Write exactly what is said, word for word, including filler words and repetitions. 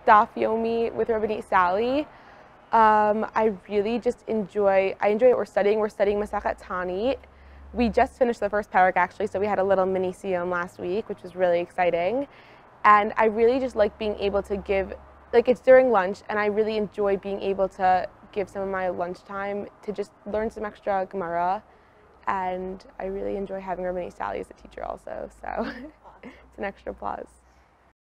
Daf Yomi with Rabbinite Sally. Um, I really just enjoy, I enjoy what we're studying. We're studying Masachet Tanit. We just finished the first parak actually, so we had a little mini siyum last week, which was really exciting. And I really just like being able to give, like it's during lunch, and I really enjoy being able to give some of my lunchtime to just learn some extra Gemara. And I really enjoy having Rabbinite Sally as a teacher also, so it's an extra plus.